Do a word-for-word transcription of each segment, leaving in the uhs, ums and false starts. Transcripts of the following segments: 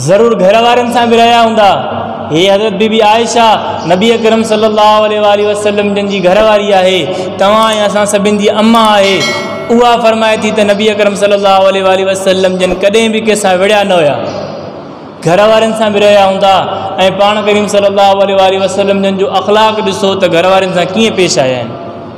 ज़रूरु घर वारनि सां बि रहिया हूंदा। हे हज़रत बीबी आयशा नबी अकरम सल्लल्लाहु अलैहि वसल्लम जन जी घरवारी आहे, तव्हां ऐं असां सभिनि जी अम्मा आहे। उहा फरमाए थी त नबी अकरम सल्लल्लाहु अलैहि वसल्लम जन कॾहिं बि कंहिंसां विड़िया न हुया, घर वारनि सां बि रहिया हूंदा। ऐं पाण करीम सल्लल्लाहु अलैहि वसल्लम जन जो अख़लाक़ ॾिसो त घर वारनि सां कीअं पेश आया आहिनि,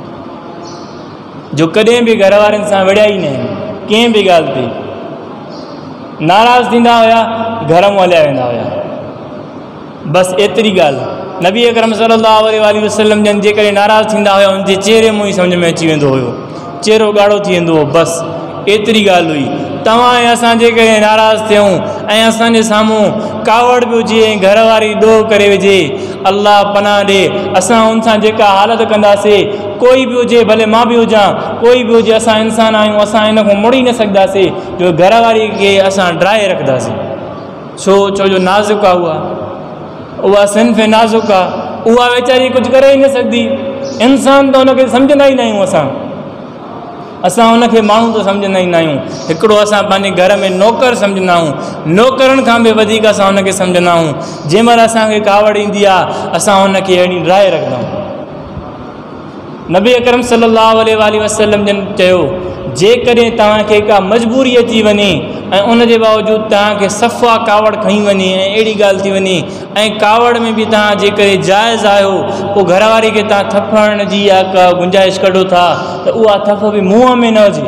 जो कॾहिं बि घर वारनि सां विड़िया ई न आहिनि। कंहिं बि ॻाल्हि ते नाराज़ थींदा हुया, घर मां हलिया वेंदा हुया। बसि एतिरी ॻाल्हि। नबी अकरम सल्लल्लाहु अलैहि वसल्लम जन जे करे नाराज़ थींदा हुया, उनजे चेहरे मां ई सम्झ में अची वेंदो हुयो, चेहरो ॻाढ़ो थी वेंदो हो। बसि एतिरी ॻाल्हि हुई। तव्हां ऐं असां जे करे नाराज़ थियूं ऐं असांजे साम्हूं कावड़ बि हुजे ऐं घर वारी ॾोह करे विझे, अल्लाह पनाह ॾे, असां उन सां जेका हालत कंदासीं, कोई बि हुजे, भले मां बि हुजां, कोई बि हुजे, असां इंसान आहियूं, असां इन खां मुड़ी न सघंदासीं जो घर वारी खे असां ड्राए रखंदासीं। छो छो जो नाज़ुक आहे, उहा उहा सिंफ़ नाज़ुक आहे, उहा वीचारी कुझु करे ई न सघंदी। इंसान त उनखे सम्झंदा ई न आहियूं, असां असां उनखे माण्हू त सम्झंदा ई न आहियूं। हिकिड़ो असां पंहिंजे घर में नौकर सम्झंदा आहियूं, नौकरनि खां बि वधीक असां उनखे सम्झंदा आहियूं। जंहिं महिल असांखे कावड़ ईंदी आहे, असां उनखे अहिड़ी ड्राए रखंदा आहियूं। नबी अकरम सल्लल्लाहु अलैहि वसल्लम जन चयो, जेकॾहिं तव्हांखे का मजबूरी अची वञे ऐं उन जे बावजूदि तव्हांखे सफ़ा कावड़ खई वञे ऐं अहिड़ी ॻाल्हि थी वञे ऐं कावड़ में बि तव्हां जेकॾहिं जाइज़ आहियो, पोइ घरवारी खे तव्हां थफण जी या का गुंजाइश कढो था त उहा थफ बि मुंहं में न हुजे।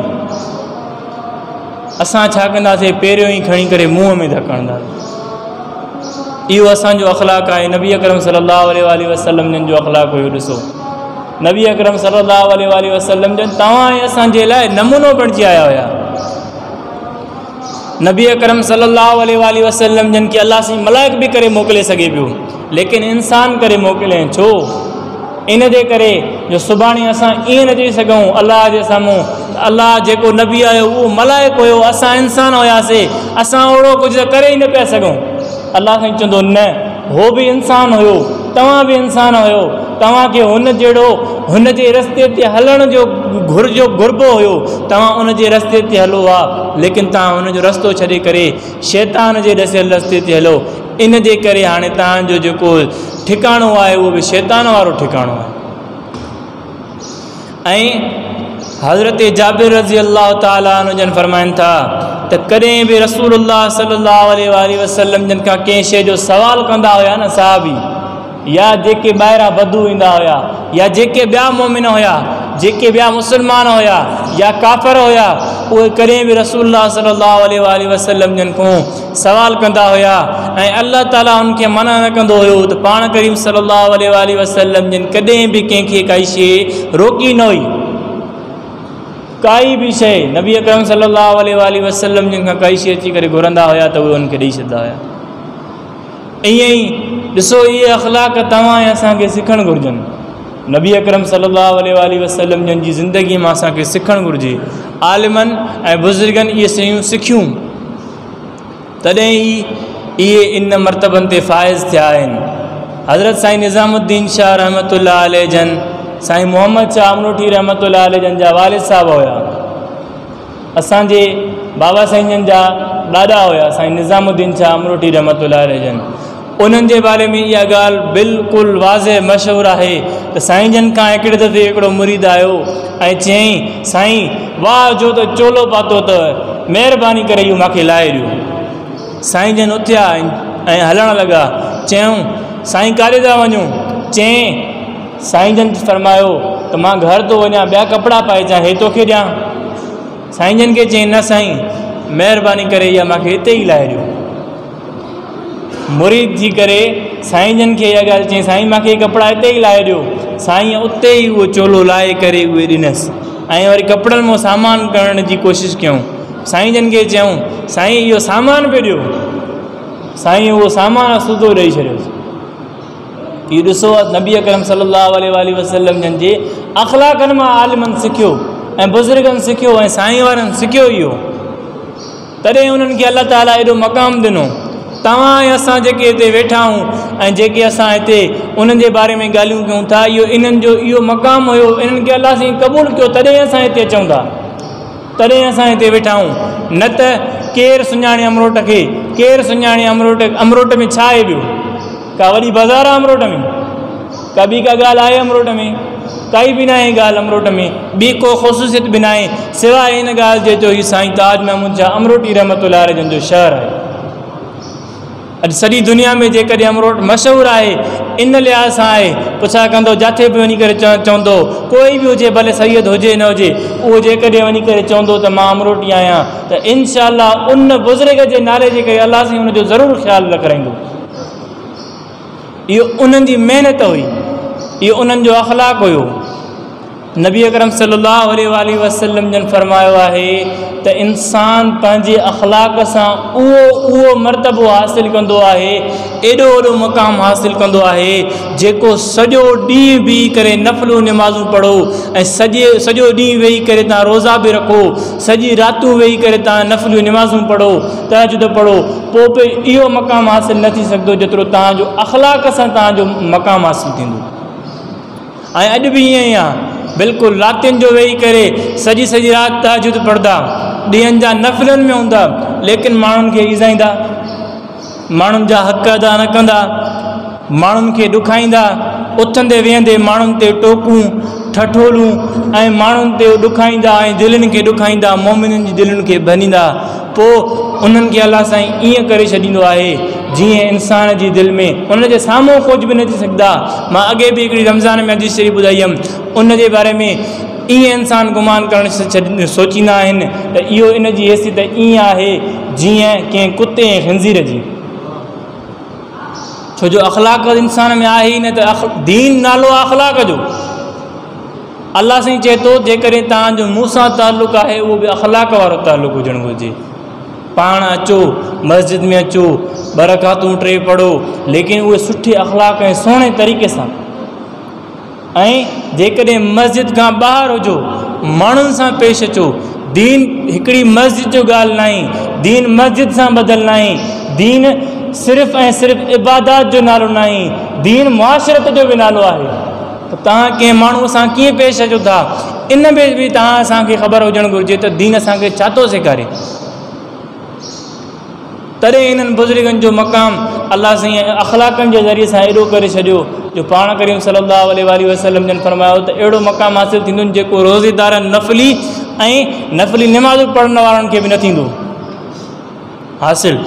असां छा कंदासीं, पहिरियों ई खणी करे मुंहं में धकणंदासीं। इहो असांजो अख़लाक़ आहे। नबी अकरम सल्लल्लाहु अलैहि वसल्लम जन जो अख़लाक़ हुयो। ॾिसो नबी अकरम सल्लल्लाहु अलैहि वसल्लम जन तव्हां ऐं असांजे लाइ नमूनो बणिजी आया हुया। नबी अकरम सल्लल्लाहु अलैहि वसल्लम जन खे अल्लाह साईं मलाइक बि करे मोकिले सघे पियो, लेकिन इंसान करे मोकिले। छो? इन जे करे जो सुभाणे असां ईअं न चई सघूं अल्लाह जे साम्हूं, अल्लाह जेको नबी आयो उहो मलाइक हुयो, असां इंसान हुयासीं, असां ओड़ो कुझु करे ई न पिया सघूं। अल्लाह साईं चवंदो न, हो बि इंसान हुयो, तव्हां बि इंसान हुयो, तव्हांखे हुन जहिड़ो हुन जे रस्ते ते हलण जो घुर जो घुरिबो हुयो, तव्हां उन जे रस्ते ते हलो आहे, लेकिन तव्हां हुनजो रस्तो छॾे करे शैतान जे ॾसियल रस्ते ते हलो। इन जे करे हाणे तव्हांजो जेको ठिकाणो आहे उहो बि शैतान वारो ठिकाणो आहे। ऐं हज़रत जाबिर रज़ी अल्लाह ताला अन्हु जन फरमाइनि था त कॾहिं बि रसूलुल्लाह सल्लल्लाहु अलैहि वसल्लम जन खां कंहिं शइ जो सवाल कंदा हुया न साहबी, या जेके ॿाहिरां बदू ईंदा हुया, या जेके ॿिया मोमिन हुया, जेके ॿिया मुस्लमान हुया या काफ़र हुया, उहे कॾहिं बि रसूलुल्लाह सल्लल्लाहु अलैहि वसल्लम जन खां सवाल कंदा हुया ऐं अल्लाह ताला उनखे मना न कंदो हुयो त पाण करीम सल्लल्लाहु अलैहि वसल्लम जन कॾहिं बि कंहिंखे काई शइ रोकी न हुई। काई बि शइ नबी अकरम सल्लल्लाहु अलैहि वसल्लम जन खां काई शइ अची करे घुरंदा हुया त उहे उनखे ॾेई छॾंदा हुया। ईअं ई ॾिसो, इहे अख़लाक़ तव्हां ऐं असांखे सिखणु घुरिजनि। नबी अकरम सल्लल्लाहु अलैहि वसल्लम जन जी ज़िंदगीअ मां असांखे सिखणु घुरिजे। आलिमनि ऐं बुज़ुर्गनि इहे शयूं सिखियूं, तॾहिं ई इहे इन मर्तबनि ते फ़ाइज़ थिया आहिनि। हज़रत साईं निज़ामुद्दीन शाह रहमतुल्लाह अलैह जन, साईं मोहम्मद शाह अमरोठी रहमतुल्लाह अलैह जन जा वालिद साहब हुया। असांजे बाबा साईं जन जा ॾाॾा हुया, साईं निज़ामुद्दीन शाह अमरोठी रहमतुल्लाह अलैह जन। उन्हनि जे बारे में इहा ॻाल्हि बिल्कुलु वाज़े मशहूरु आहे त साईं जन खां हिकिड़े दफ़े हिकिड़ो मुरीद आयो ऐं चयईं, साईं वाह जो त चोलो पातो अथव, महिरबानी करे इहो मूंखे लाहे ॾियो। साईं जन उथिया ऐं हलणु लॻा। चयूं, साईं काॾे था वञूं? चयईं, साईं जन फरमायो त मां घर थो वञा, ॿिया कपिड़ा पाए अचां, हे तोखे ॾियां। साईं जन खे चयईं, न साईं महिरबानी करे इहा मूंखे हिते ई लाहे ॾियो। मुरीद थी करे साईं जन खे इहा ॻाल्हि चई, साईं मूंखे कपिड़ा हिते ई लाहे ॾियो। साईं उते ई उहो चोलो लाहे करे उहे ॾिनसि ऐं वरी कपिड़नि मां सामान करण जी कोशिशि कयूं। साईं जन खे चयूं, साईं इहो सामान पियो ॾियो। साईं उहो सामान सूधो ॾेई छॾियोसि। इहो ॾिसो, नबी अकरम सल्लल्लाहु अलैहि वसल्लम जन जे अख़लाक़नि मां आलिमनि सिखियो ऐं बुज़ुर्गनि सिखियो ऐं साईं वारनि सिखियो इहो, तॾहिं उन्हनि खे अल्लाह ताला एॾो मक़ाम ॾिनो। तव्हां ऐं असां जेके हिते वेठा आहियूं ऐं जेके असां हिते उन्हनि जे बारे में ॻाल्हियूं कयूं था, इहो इन्हनि जो इहो मक़ाम हुयो, इन्हनि खे अल्लाह साईं क़बूलु कयो, तॾहिं असां हिते अचूं था, तॾहिं असां हिते वेठा आहियूं। न त केरु सुञाणे अमरोट खे, केरु सुञाणे अमरोट अमरोट में छा आहे ॿियो? का वॾी बाज़ार आहे अमरोट में? का ॿी का ॻाल्हि आहे अमरोट में? काई बि न आहे ॻाल्हि अमरोट में, ॿी को ख़ुसूसियत बि न आहे सवाइ हिन ॻाल्हि जे जो हीउ साईं ताज महमूद शाह अमरोटी रहमतुल्लाह अलैह जन जो शहर आहे। अॼु सॼी दुनिया में जेकॾहिं अमरोट मशहूरु आहे इन लिहाज़ सां आहे, पुछा कंदो जिथे बि वञी करे चवंदो कोई बि हुजे, भले सैयद हुजे न हुजे, उहो जेकॾहिं वञी करे चवंदो त मां अमरोटी आहियां त इनशा अल्लाह उन बुज़ुर्ग जे नाले जे करे अलाह साईं हुनजो ज़रूरु ख़्यालु रखराईंदो। इहो उन्हनि जी महिनत हुई, इहो उन्हनि जो अख़लाक़ हुयो। नबी अकरम सल्लल्लाहु अलैहि वसल्लम जन फरमायो आहे त इंसान पंहिंजे अख़लाक़ सां उहो उहो मर्तबो हासिलु कंदो आहे, एॾो वॾो मक़ाम हासिलु कंदो आहे जेको सॼो ॾींहुं बीही करे नफ़लूं निमाज़ूं पढ़ो ऐं सॼे सॼो ॾींहुं वेही करे तव्हां रोज़ा बि रखो, सॼी रातूं वेही करे तव्हां नफ़लूं निमाज़ूं पढ़ो, तहजुद पढ़ो, पोइ बि इहो मक़ाम हासिलु न थी सघंदो जेतिरो तव्हांजो अख़लाक़ सां तव्हांजो मक़ाम हासिलु थींदो। ऐं अॼु बि ईअं ई आहे, बिल्कुलु रातियुनि जो वेही करे सॼी सॼी राति तहजुद पढ़ंदा, ॾींहंनि जा नफ़लनि में हूंदा, लेकिन माण्हुनि खे ईज़ाईंदा, माण्हुनि जा हक़ अदा न कंदा, माण्हुनि खे ॾुखाईंदा, उथंदे वेहंदे माण्हुनि ते टोकूं ठठोलूं ऐं माण्हुनि ते ॾुखाईंदा ऐं दिलनि खे ॾुखाईंदा, मोमिननि जी दिलनि खे भञींदा। पोइ उन्हनि खे अलाह साईं ईअं करे छॾींदो आहे जीअं इंसान जी दिलि में उन जे साम्हूं कुझु बि न थी सघंदा। मां अॻे बि हिकिड़ी रमज़ान में हदीस शरीफ़ ॿुधाई हुयमि, उन जे बारे में ईअं इंसान गुमान करणु सोचींदा आहिनि त इहो इन जी हैसियत ईअं आहे जीअं कंहिं कुते ऐं खंज़ीर जी, छो जो अख़लाक़ इंसान में आहे ई न त दीन नालो अख़लाक़ जो। अलाह साईं चए थो जेकॾहिं तव्हांजो मूं सां ताल्लुक़ आहे उहो बि अख़लाक़ वारो ताल्लुक़ हुजणु घुरिजे। पाण अचो मस्जिद में अचो, ॿ रकातूं टे पढ़ो, लेकिन उहे सुठे अख़लाक़ ऐं सुहिणे तरीक़े सां। ऐं जेकॾहिं मस्जिद खां ॿाहिरि हुजो, माण्हुनि सां पेश अचो। दीन हिकिड़ी मस्जिद जो ॻाल्हि न आहे, दीन मस्जिद सां बदिल न आहे, दीन सिर्फ़ु ऐं सिर्फ़ु इबादत जो नालो न आहे, दीन मुआशरत जो बि नालो आहे। त तव्हां कंहिं माण्हूअ सां कीअं पेश अचो था, इन में बि तव्हां असांखे ख़बर हुजणु घुरिजे त दीन असांखे छा थो सेखारे। तॾहिं इन्हनि बुज़ुर्गनि जो मक़ाम अलाह साईं अख़लाक़नि जे ज़रिए सां एॾो करे छॾियो जो पाण करीम सल्लल्लाहु अलैहि वसल्लम जन फरमायो त अहिड़ो मक़ाम हासिलु थींदो जेको रोज़ेदारनि नफ़ली ऐं नफ़ली निमाज़ पढ़ण वारनि खे बि न थींदो हासिलु।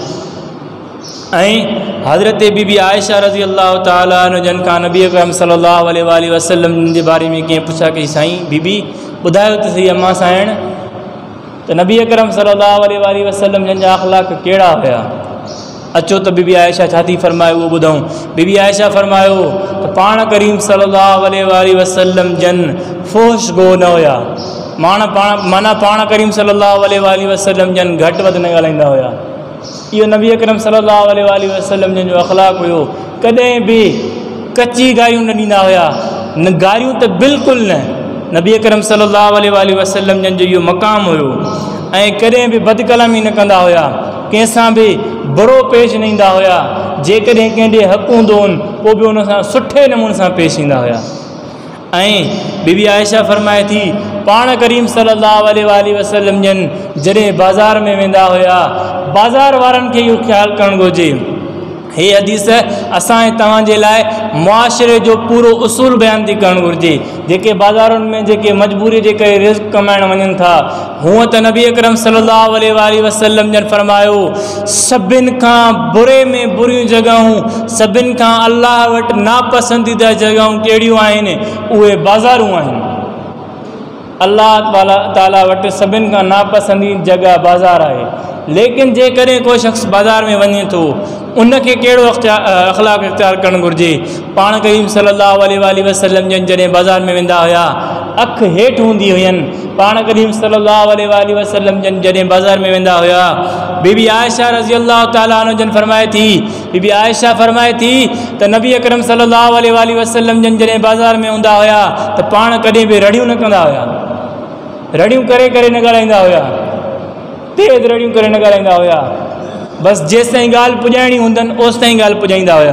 ऐं हज़रत बीबी आयशा रज़ी अल्लाह ताला अन्हा जन खां नबी अकरम सल्लल्लाहु अलैहि वसल्लम जे बारे में कंहिं पुछा कई, साईं बीबी ॿुधायो त सही अम्मा साइण त नबी अकरम सल्लल्लाहु अलैहि वसल्लम जन जा अख़लाक़ कहिड़ा हुया। अचो त बीबी आयशा छा थी फरमायो उहो ॿुधूं। बीबी आयशा फरमायो त पाण करीम सल्लल्लाहु अलैहि वसल्लम जन फ़ोश गो न हुया, माना पाण माना पाण करीम सल्लल्लाहु अलैहि वसल्लम जन घटि वधि न ॻाल्हाईंदा हुया। इहो नबी अकरम सल्लल्लाहु अलैहि वसल्लम जन जो अख़लाक़ हुयो। कॾहिं बि कची ॻारियूं न ॾींदा हुया, न ॻारियूं त बिल्कुलु न। नबी अकरम सल्लल्लाहु अलैहि वसल्लम जन जो इहो मक़ाम हुयो। ऐं कॾहिं बि बदकलामी न कंदा हुया, कंहिंसां बि बुरो पेश न ईंदा हुया। जेकॾहिं कंहिं ॾे हक़ हूंदो हुन पोइ बि उन सां सुठे नमूने सां पेश ईंदा हुया। ऐं बीबी आयशा फरमाए थी पाण करीम सल्लल्लाहु अलैहि वसल्लम जन जॾहिं बाज़ार में वेंदा हुया, बाज़ार वारनि खे इहो ख़्यालु करणु घुरिजे। हे हदीस असां ऐं तव्हांजे लाइ मुआशिरे जो पूरो उसूल बयानु थी करणु घुरिजे। जेके बाज़ारुनि में जेके मजबूरी जे करे रिज़्क़ कमाइण वञनि था, हूअं त नबी अकरम सल्लल्लाहु अलैहि वसल्लम जन फरमायो सभिनि खां बुरे में बुरियूं जॻहियूं, सभिनि खां अलाह वटि नापसंदीदा जॻहियूं कहिड़ियूं आहिनि, उहे बाज़ारूं आहिनि। अलाह ताला वटि सभिनि खां नापसंदीदा जॻह बाज़ार आहे। लेकिन जेकॾहिं को शख़्स बाज़ार में वञे थो, उनखे कहिड़ो अख़लाक़ इख़्तियार करणु घुरिजे। पाण करीम सल्लल्लाहु अलैहि वसल्लम जन जॾहिं बाज़ार में वेंदा हुया, अखि हेठि हूंदी हुयनि। पाण करीम सल्लल्लाहु अलैहि वसल्लम जन जॾहिं बाज़ार में वेंदा हुया, बीबी आयशा रज़ी अल्लाह ताला अन्हा जन फरमाए थी बीबी आयशा फरमाए थी त नबी अकरम सल्लल्लाहु अलैहि वसल्लम जन जॾहिं बाज़ार में हूंदा हुया त पाण कॾहिं बि रड़ियूं न कंदा हुया, रड़ियूं करे करे न ॻाल्हाईंदा हुया, तेज़ रड़ियूं करे न ॻाल्हाईंदा हुया। बसि जेसि ताईं ॻाल्हि पुॼाइणी हूंदनि ओसि ताईं ॻाल्हि पुॼाईंदा हुया।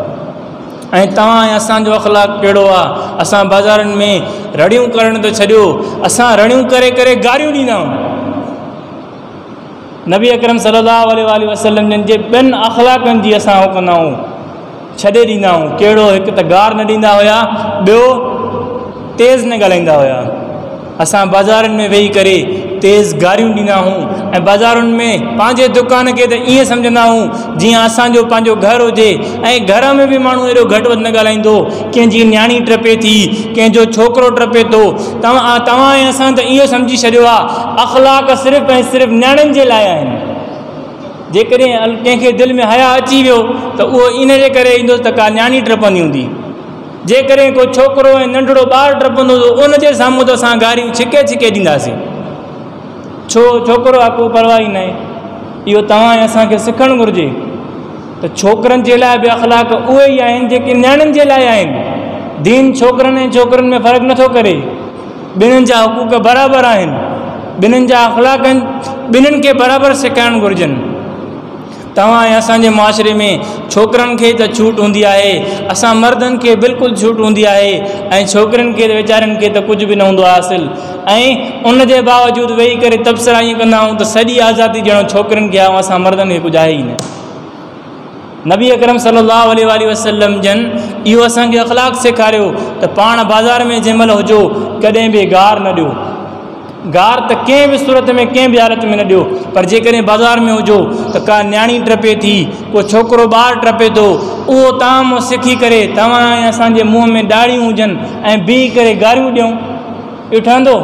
ऐं तव्हां ऐं असांजो अख़लाक़ कहिड़ो आहे? असां बाज़ारुनि में रड़ियूं करणु त छॾियो, असां रड़ियूं करे करे गारियूं ॾींदा आहियूं। नबी अकरम सल्लल्लाहु अलैहि वसल्लम जन जे ॿिनि अख़लाक़नि जी असां हो कंदा आहियूं, छॾे ॾींदा आहियूं। कहिड़ो? हिकु त गार न ॾींदा हुया, ॿियो तेज़ न ॻाल्हाईंदा हुया। असां बाज़ारनि में वेही करे तेज़ गारियूं ॾींदा आहियूं ऐं बाज़ारुनि में पंहिंजे दुकान खे त ईअं सम्झंदा आहियूं जीअं असांजो पंहिंजो घरु हुजे। ऐं घर में बि माण्हू एॾो घटि वधि न ॻाल्हाईंदो, कंहिंजी न्याणी टपे थी, कंहिंजो छोकिरो टपे थो, तव्हां तव्हां ऐं असां त इहो सम्झी छॾियो आहे अख़लाक़ सिर्फ़ु ऐं सिर्फ़ु न्याणियुनि जे लाइ आहिनि। जेकॾहिं कंहिंखे दिलि में हया अची वियो त उहो इन जे करे ईंदो त का न्याणी टपंदी हूंदी। जेकॾहिं को छोकिरो ऐं नंढड़ो ॿारु टपंदो त उनजे साम्हूं त असां गारियूं छिके छिके ॾींदासीं। छो? छोकिरो आहे, को परवाह ई न आहे। इहो तव्हां ऐं असांखे सिखणु घुरिजे त छोकिरनि जे लाइ बि अख़लाक़ उहे ई आहिनि जेके न्याणियुनि जे लाइ आहिनि। दीन छोकिरनि ऐं छोकिरनि में फ़र्क़ु नथो करे, ॿिन्हिनि जा हुक़ूक़ बराबरि आहिनि, ॿिन्हिनि जा अख़लाक़ ॿिन्हिनि खे बराबरि सेखारणु घुरिजनि। तव्हां ऐं असांजे मुआशिरे में छोकिरनि खे त छूट हूंदी आहे, असां मर्दनि खे बिल्कुलु छूट हूंदी आहे, ऐं छोकिरनि खे त वीचारनि खे त कुझु बि न हूंदो आहे हासिलु। ऐं उन जे बावजूदि वेही करे तबसरा ईअं कंदा आहियूं त सॼी आज़ादी ॼणो छोकिरनि खे आहे, असां मर्दनि खे कुझु आहे ई न। नबी अकरम सल्लल्लाहु अलैहि वसल्लम जन इहो असांखे अख़लाक़ सेखारियो त पाण बाज़ार में जंहिं महिल हुजो कॾहिं बि गार न ॾियो। गार त कंहिं बि सूरत में कंहिं बि हालत में न ॾियो, पर जेकॾहिं बाज़ार में हुजो त का न्याणी टपे थी, को छोकिरो ॿारु टपे थो, उहो तव्हां मूं सिखी करे तव्हां ऐं असांजे मुंहं में ॾाढ़ियूं हुजनि ऐं बीही करे गारियूं ॾियूं, इहो ठहंदो?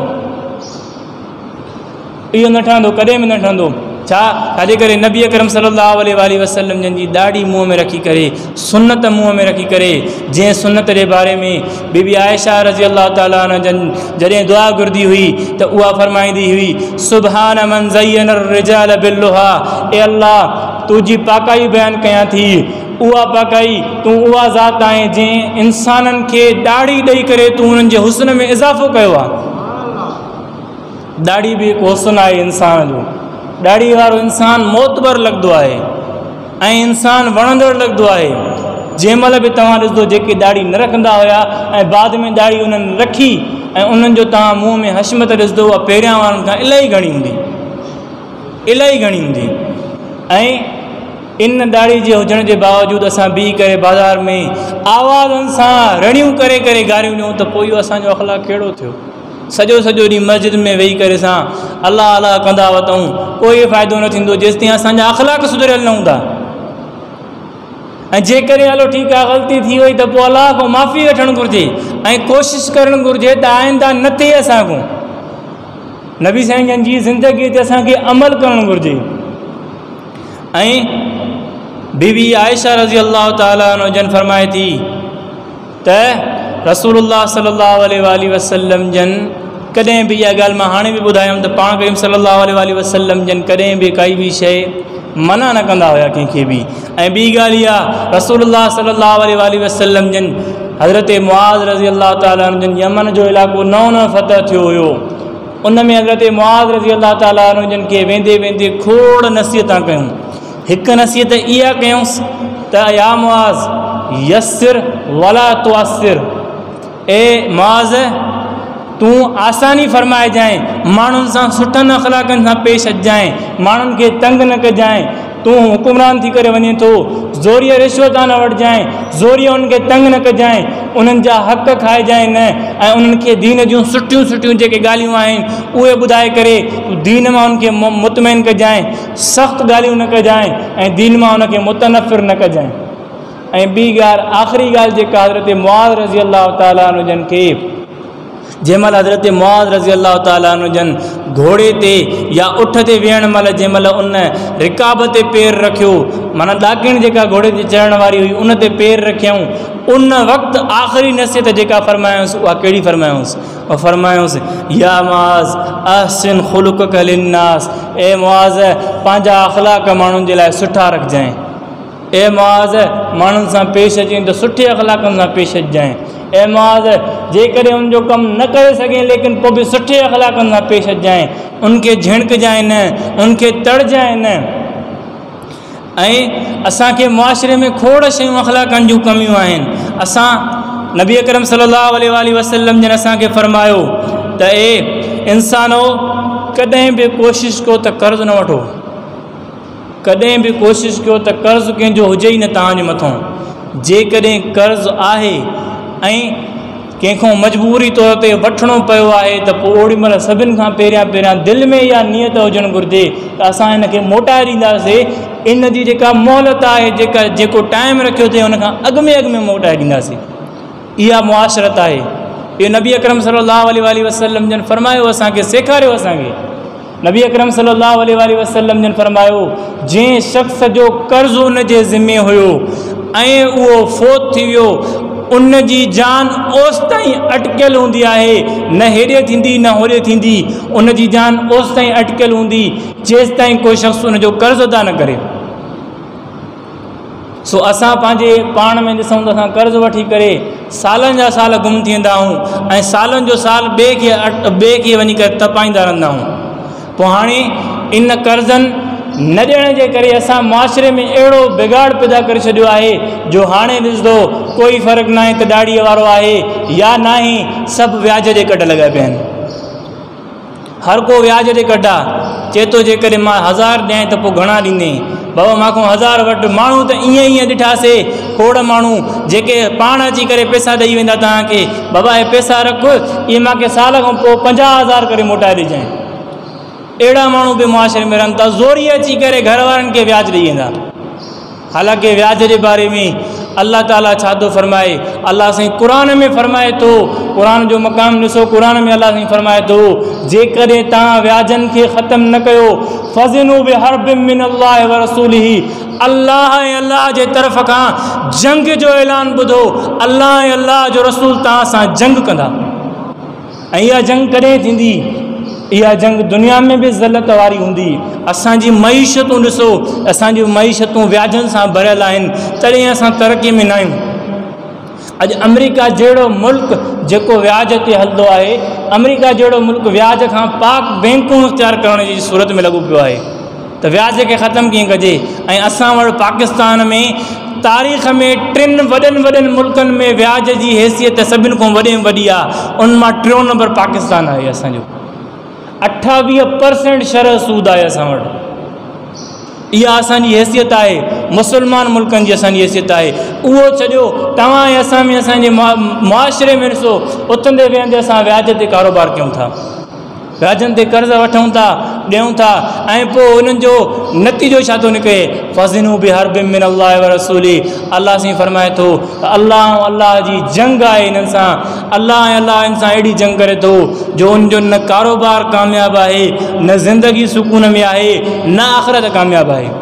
इहो न ठहंदो, कॾहिं बि न ठहंदो। छा? छाजे करे नबी अकरम सल्लल्लाहु अलैहि वसल्लम जन जी ॾाढ़ी मुंहं में रखी करे, सुन्नत मुंहं में रखी करे, जंहिं सुन्नत जे बारे में बीबी आयशा रज़ी अल्लाह ताला अन्हा जन जॾहिं दुआ घुरंदी हुई त उहा फरमाईंदी हुई सुभान मन ज़य्यन अर्रिजाल बिल्लुहा, ए अल्लाह तुंहिंजी पाकाई बयानु कयां थी। उहा पाकाई तूं उहा ज़ात आहे जंहिं इंसाननि खे ॾाढ़ी ॾेई करे तूं उन्हनि जे हुस्न में इज़ाफ़ो कयो आहे। ॾाढ़ी बि हिकु हुस्न आहे इंसान जो। ॾाढ़ी वारो इंसानु मोतबर लॻंदो आहे ऐं इंसानु वणंदड़ लॻंदो आहे। जंहिं महिल बि तव्हां ॾिसंदो जेके ॾाढ़ी न रखंदा हुया ऐं बाद में ॾाढ़ी उन्हनि रखी ऐं उन्हनि जो तव्हां मुंहं में हशमत ॾिसंदो, उहा पहिरियां वारनि खां इलाही घणी हूंदी, इलाही घणी हूंदी। ऐं इन ॾाढ़ी जे हुजण जे बावजूदि असां बीही करे बाज़ार में आवाज़नि सां रड़ियूं करे करे गारियूं ॾियूं त पोइ इहो असांजो अख़लाक़ कहिड़ो थियो? सॼो सॼो ॾींहुं मस्जिद में वेही करे असां अलाह अलाह कंदा वतऊं, कोई फ़ाइदो न थींदो जेसिताईं असांजा अख़लाक़ सुधरियल न हूंदा। ऐं जेकॾहिं हलो ठीकु आहे ग़लती थी वई त पोइ अलाह खां माफ़ी वठणु घुरिजे ऐं कोशिशि करणु घुरिजे त आइंदा न थिए असांखां। नबी साईं जन जी ज़िंदगीअ ते असांखे अमल करणु घुरिजे। ऐं बीबी आयशा रज़ी अल्लाह ताला अन्हा जन फरमाए थी त रसूलुल्लाह सल्लल्लाहु अलैहि वसल्लम जन कॾहिं बि इहा ॻाल्हि मां हाणे बि ॿुधायमि त पाण करीम सल्लल्लाहु अलैहि वसल्लम जन कॾहिं बि काई बि शइ मना न कंदा हुया कंहिंखे बि। ऐं ॿी ॻाल्हि इहा रसूलुल्लाह सल्लल्लाहु अलैहि वसल्लम जन हज़रत मुआज़ रज़ी अल्लाह ताला अन्हु जन यमन जो इलाइक़ो नओं नओं फ़तह थियो हुयो, उन में हज़रत मुआज़ रज़ी अल्लाह ताला अन्हु जन खे वेंदे वेंदे खोड़ नसीहतां कयूं। हिकु नसीहत इहा कयूंसि त या मुआज़ यस्सिर वला तुअस्सिर, ए मुआज़ तूं आसानी फरमाए जाए, माण्हुनि सां सुठनि अख़लाक़नि सां पेश अचिजांइ, माण्हुनि खे तंग न कजांइ। तूं हुकुमरान थी करे वञे थो, ज़ोरीअ रिश्वतां न वठिजांइ, ज़ोरीअ उन्हनि खे तंग न कजांइ, उन्हनि जा हक़ खाइजांइ न, ऐं उन्हनि खे दीन जूं सुठियूं सुठियूं जेके ॻाल्हियूं आहिनि उहे ॿुधाए करे तूं दीन मां उनखे मुतमइन कजांइ, सख़्तु ॻाल्हियूं न कजांइ ऐं दीन मां उनखे मुतनफ़िर न कजांइ। ऐं ॿी ॻाल्हि आख़िरी ॻाल्हि जेका हज़रत मुआज़ रज़ी अल्लाह ताला अन्हु जन खे जंहिंमहिल हज़रत मुआज़ रज़ी अल्लाह ताला अन्हु जन घोड़े ते या उठ ते वेहण महिल जंहिंमहिल उन रिकाब ते पेर रखियो, माना ॾाकिण जेका घोड़े ते चढ़ण वारी हुई उन ते पेर रखियऊं, उन वक़्तु आख़िरी नसीहत जेका फरमायोसि उहा कहिड़ी फरमायोसि? उहा फरमायोसि या मुआज़ अहसिन ख़ुलुक़क लिन्नास, ए मुआज़ पंहिंजा अख़लाक़ माण्हुनि जे लाइ सुठा रखिजांइ। ए मुआज़ माण्हुनि सां पेश अचें त सुठे अख़लाक़नि सां पेश अचिजांइ। ए मुआज़ जेकॾहिं उनजो कमु न करे सघे लेकिन पोइ बि सुठे अख़लाक़नि सां पेश अचिजांइ, उनखे झिणकजांइ न, उनखे तड़जांइ न। ऐं असांखे मुआशिरे में खोड़ शयूं अख़लाक़नि जूं कमियूं आहिनि। असां नबी अकरम सल्लल्लाहु अलैहि वसल्लम जन असांखे फरमायो त ए इंसानो कॾहिं बि कोशिशि कयो त कर्ज़ु न वठो। कॾहिं बि कोशिशि कयो त कर्ज़ु कंहिंजो हुजे ई न तव्हांजे मथां। जेकॾहिं कर्ज़ु आहे ऐं कंहिंखां मजबूरी तौर ते वठिणो पियो आहे त पोइ ओॾी महिल सभिनि खां पहिरियां पहिरियां दिलि में इहा नियत हुजणु घुरिजे त असां हिन खे मोटाए ॾींदासीं। इन जी जेका मोहलत आहे, जेका जेको टाइम रखियो अथई उन खां अॻु में अॻु में मोटाए ॾींदासीं। इहा मुआशरत आहे। इहो नबी अकरम सल्लल्लाहु अलैहि वसल्लम जन फरमायो, असांखे सेखारियो। असांखे नबी अकरम सल्लल्लाहु अलैहि वसल्लम जन फरमायो, जंहिं शख़्स जो कर्ज़ु उन जे ज़िम्मे हुयो ऐं उहो फ़ौत थी वियो, उन जी जान ओस ताईं अटकियल हूंदी आहे, न हेॾे थींदी न होॾे थींदी। उन जी जान ओस ताईं अटकियल हूंदी जेसि ताईं कोई शख़्स उन जो कर्ज़ु अदा न करे। सो असां पंहिंजे पाण में ॾिसूं त असां कर्ज़ु वठी करे सालनि जा साल गुम थी वेंदा आहियूं ऐं सालनि जो साल ॿिए खे ॿिए खे वञी करे तपाईंदा रहंदा आहियूं। पोइ हाणे इन कर्ज़नि न ॾियण जे करे असां मुआशिरे में अहिड़ो बिगाड़ पैदा करे छॾियो आहे जो हाणे ॾिसंदो कोई फ़र्क़ु न आहे त ॾाढ़ीअ वारो आहे या न आहे, सभु व्याज जे कढ लॻा पिया आहिनि। हर को व्याज जे कढ आहे। चए थो जेकॾहिं मां हज़ार ॾियां त पोइ घणा ॾींदे? बाबा मां हज़ार वटि। माण्हू त ईअं ईअं ॾिठासीं, खोड़ माण्हू जेके पाण अची करे पैसा ॾेई वेंदा तव्हांखे, बाबा हे पैसा रख, इहे मूंखे साल खां पोइ पंजाह हज़ार करे मोटाए ॾिजांइ। अहिड़ा माण्हू बि मुआशिरे में रहनि था, ज़ोरी अची करे घर वारनि खे व्याज ॾेई वेंदा। हालांकि व्याज जे बारे में अल्लाह ताला छा थो फरमाए? अल्लाह साईं क़ुर में फरमाए थो, क़ुर जो मक़ाम ॾिसो, क़ुर में अल्लाह साईं फरमाए थो, जेकॾहिं तव्हां व्याजनि खे ख़तमु न कयो, फ़ज़िनू बिहर्बिम मिनल्लाहि व रसूलिही, अल्लाह ऐं अल्लाह जे तरफ़ खां जंग जो ऐलान ॿुधो। अल्लाह ऐं अल्लाह जो रसूल तव्हां सां जंग कंदा। ऐं इहा जंग कॾहिं थींदी? इहा जंग दुनिया में बि ज़लत वारी हूंदी। असांजी मईशतूं ॾिसो, असांजी मईशतूं व्याजनि सां भरियल आहिनि, तॾहिं असां तरक़ी में न आहियूं। अॼु अमेरिका जहिड़ो मुल्क जेको व्याज ते हलंदो आहे, अमेरिका जहिड़ो मुल्क व्याज खां पाक बैंकूं इख़्तियार करण जी सूरत में लॻो पियो आहे। त व्याज खे ख़तमु कीअं कजे? ऐं असां वटि पाकिस्तान में तारीख़ में टिनि वॾनि वॾनि मुल्कनि में व्याज जी हैसियत सभिनि खां वॾे में वॾी आहे। उन मां टियों नंबर पाकिस्तान आहे असांजो। अठावीह परसेंट शरह सूद आहे असां वटि। इहा असांजी हैसियत आहे, मुस्लमान मुल्कनि जी असांजी हैसियत आहे। उहो छॾियो, तव्हां ऐं असां में असांजे मुआशिरे में ॾिसो, उथंदे वेहंदे असां व्याज ते कारोबार कयूं था, व्याजनि ते कर्ज़ वठूं था, ॾियूं था, ऐं पोइ उन्हनि जो नतीजो छा थो निकिरे? फ़ज़िनू बिहर्बिम मिनल्लाहि व रसूली। अल्लाह साईं फरमाए थो त अल्लाह ऐं अल्लाह जी जंग आहे इन्हनि सां। अल्लाह ऐं अल्लाह इन सां अहिड़ी जंग करे थो जो उनजो न कारोबार कामयाबु आहे, न ज़िंदगी सुकून में आहे, न आख़िरत कामयाबु आहे।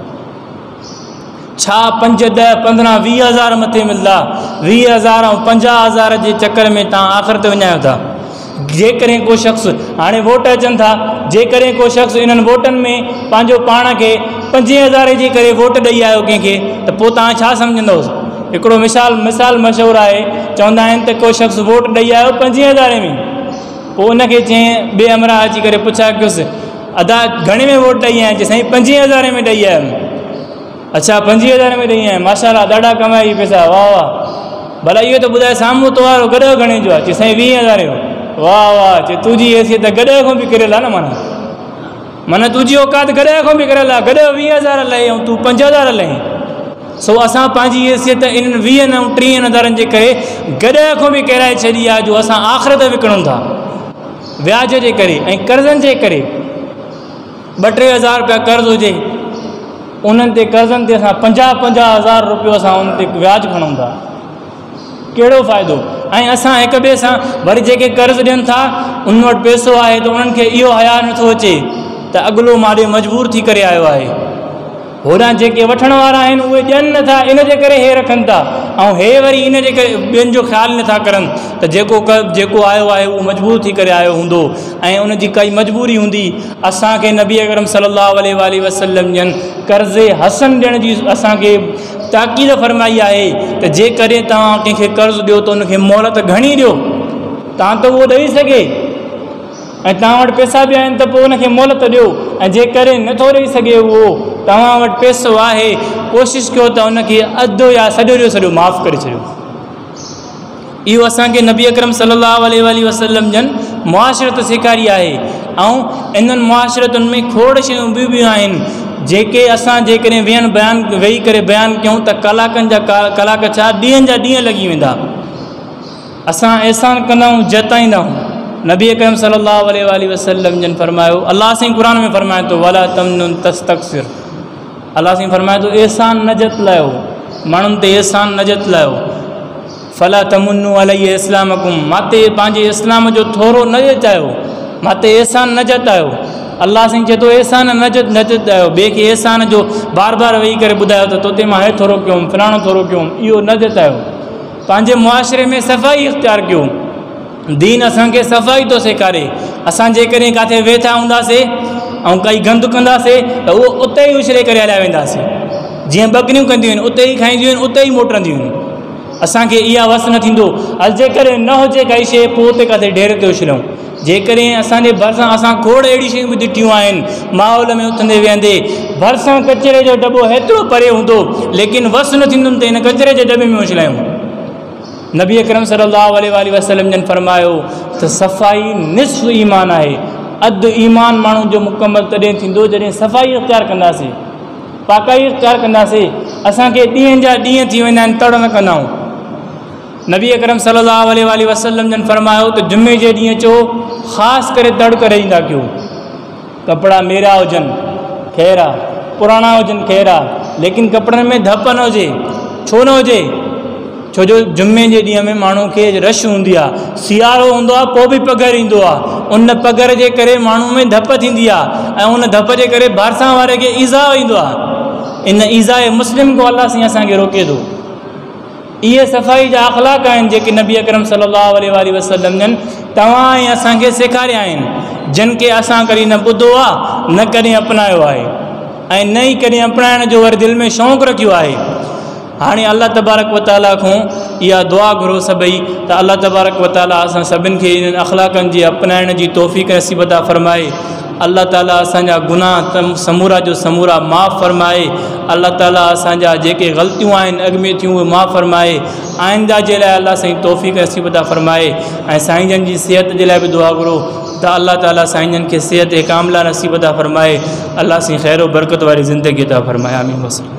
छा पंज ॾह पंद्रहं वीह हज़ार मथे मिलंदा? वीह हज़ार ऐं पंजाह हज़ार जे चकर में तव्हां आख़िरत विञायो था। जेकॾहिं को शख़्स, हाणे वोट अचनि था, जेकॾहिं को शख़्स इन्हनि वोटनि में पंहिंजो पाण खे पंजे हज़ारे जे करे वोट ॾेई आयो कंहिंखे, त पोइ तव्हां छा सम्झंदोसि? हिकिड़ो मिसाल मिसाल मशहूरु आहे, चवंदा आहिनि त को शख़्स वोट ॾेई आयो पंजे हज़ारे में, पोइ उनखे चयईं ॿिए हमरा अची करे पुछा कयोसि, अदा घणे में वोट ॾेई आहीं? चई साईं पंजे हज़ारे में ॾेई आयुमि। अच्छा पंजे हज़ारे में ॾेई आहियां, माशाअल्लाह ॾाढा कमाई पैसा, वाह वाह। भला इहो त ॿुधाए साम्हूं तो वारो गॾो घणे जो आहे? चई साईं वीह हज़ारे जो। वाह वाह। चए तुंहिंजी हैसियत गॾो खां बि किरियल आहे न, माना माना तुंहिंजी औकात गॾो खां बि किरियल आहे। गॾो वीह हज़ार लहे ऐं तूं पंज हज़ार लहे। सो असां पंहिंजी हैसियत इन्हनि वीहनि ऐं टीहनि हज़ारनि जे करे गॾो खां बि किराए छॾी आहे, जो असां आख़िरत विकिणूं था व्याज जे करे ऐं कर्ज़नि जे करे। ॿ टे हज़ार रुपया कर्ज़ु हुजे, उन्हनि ते कर्ज़नि ते असां पंजाह पंजाह हज़ार रुपियो असां उन ते व्याज खणूं था, कहिड़ो फ़ाइदो? ऐं असां हिक ॿिए सां वरी जेके कर्ज़ ॾियनि था, उन वटि पैसो आहे त उन्हनि खे इहो हया नथो अचे त अॻिलो माॾे मजबूर थी करे आयो आहे। होॾां जेके वठण वारा आहिनि उहे ॾियनि नथा, इन जे करे हे रखनि था, ऐं हे वरी इन जे करे ॿियनि जो ख़्यालु नथा करनि त जेको क जेको आयो आहे उहो मजबूर थी करे आयो हूंदो ऐं उन जी काई मजबूरी हूंदी। असांखे नबी अकरम सल्लल्लाहु अलैहि वसल्लम जन कर्ज़ हसन ॾियण जी असांखे ताक़ीद फरमाई आहे त जेकॾहिं तव्हां कंहिंखे कर्ज़ु ॾियो त उनखे मोहलत घणी ॾियो, तव्हां त उहो ॾेई सघे ऐं तव्हां वटि पैसा बि आहिनि त पोइ उनखे मोहलत ॾियो, ऐं जेकॾहिं नथो ॾेई सघे उहो, तव्हां वटि पैसो आहे, कोशिशि कयो त उनखे अधु या सॼो जो सॼो माफ़ु करे छॾियो। इहो असांखे नबी अकरम सल्लल्लाहु अलैहि वसल्लम जन मुआशरत सेखारी आहे। ऐं इन्हनि मुआशरतुनि में खोड़ शयूं ॿियूं ॿियूं आहिनि जेके असां जेकॾहिं वेहण बयानु वेही करे बयानु कयूं त कलाकनि जा कलाक छा ॾींहंनि जा ॾींहं लॻी वेंदा। असां अहसान कंदा आहियूं जताईंदा आहियूं। नबी अकरम सल्लल्लाहु अलैहि वसल्लम जन फरमायो, अल्लाह साईं क़ुर में फरमाए थो वला तमनुन तस्तक्सिर। अल्लाह साईं फरमाए थो एहसान न जतलायो, माण्हुनि ते एहसान न जतलायो। फला तमुन्नु अलैहि इस्लामकुम, माते पंहिंजे इस्लाम जो थोरो न जतायो, माते एहसान न जतायो। अल्लाह साईं चए थो एहसान न जत न जतायो, ॿिए खे एहसान जो बार बार वेही करे ॿुधायो त तोते मां हे थोरो कयुमि फलाणो थोरो कयुमि, इहो न जतायो। पंहिंजे मुआशरे में सफ़ाई इख़्तियार कयो। दीन असांखे सफ़ाई थो सेखारे। असां जेकॾहिं किथे वेठा हूंदासीं ऐं काई गंद कंदासीं त उहो उते ई उछले करे हलिया वेंदासीं। जीअं बकरियूं कंदियूं आहिनि उते ई खाईंदियूं आहिनि उते ई मोटंदियूं आहिनि। असांखे इहा वस न थींदो हल जेकॾहिं न हुजे काई शइ पोइ उते किथे ढेर ते उछलूं। जेकॾहिं असांजे भरिसां असां खोड़ अहिड़ी शयूं बि ॾिठियूं आहिनि माहौल में उथंदे वेहंदे भरिसां कचिरे जो दॿो हेतिरो परे हूंदो लेकिन वस न थींदुमि त हिन कचिरे जे दॿे में उछलायूं। नबी अकरम सल्लल्लाहु अलैहि वसल्लम जन फरमायो त सफ़ाई निस्फ़ ईमान आहे। अधु ईमान माण्हू जो मुकमल तॾहिं थींदो जॾहिं सफ़ाई इख़्तियार कंदासीं, पाकाई इख़्तियार कंदासीं। असांखे ॾींहंनि जा ॾींहं थी वेंदा आहिनि तड़ न कंदा आहियूं। नबी अकरम सल्लल्लाहु अलैहि वसल्लम जन फरमायो त जुमे जे ॾींहुं चओ ख़ासि करे तड़ करे ईंदा कयो। कपिड़ा मेरा हुजनि ख़ैरु आहे, पुराणा हुजनि ख़ैरु आहे, लेकिन कपिड़नि में धप न हुजे। छो न हुजे? छो जो जुमे जे ॾींहं में माण्हू खे रश हूंदी आहे, सियारो हूंदो आहे, पोइ बि पघर ईंदो आहे। उन पघर जे करे माण्हू में धप थींदी आहे ऐं उन धप जे करे भरिसां वारे खे ईज़ा ईंदो आहे। इन ईज़ा मुस्लिम को अल्लाह साईं असांखे रोके थो। इहे सफ़ाई जा अख़लाक आहिनि जेके नबी अकरम सल्लल्लाहु अलैहि वसल्लम जन तव्हां ऐं असांखे सेखारिया आहिनि, जिन खे असां कॾहिं न ॿुधो आहे न कॾहिं अपनायो आहे ऐं न ई कॾहिं अपनाइण जो वरी दिलि में शौक़ु रखियो आहे। हाणे अल्लाह तबारक व ताला खां इहा दुआ घुरो सभई त अल्लाह तबारक व ताला असां सभिनि खे इन्हनि अख़लाक़नि जी अपनाइण जी तौफ़ीक़ नसीब अता फ़रमाए। अल्लाह ताला असांजा गुनाह तम समूरा जो समूरा माफ़ फ़रमाए। अल्लाह ताला असांजा जेके ग़लतियूं आहिनि अॻु में थियूं उहे माफ़ फ़रमाए। आइंदा जे लाइ अल्लाह साईं तौफ़ीक़ नसीब अता फ़रमाए ऐं साईं जन जी सिहत जे लाइ बि दुआ घुरो त अल्लाह ताला साईं जन खे सिहत कामिला नसीब अता फ़रमाए। अल्लाह साईं ख़ैर बरकत वारी ज़िंदगी अता फ़रमाए। आमीन वसल्लम।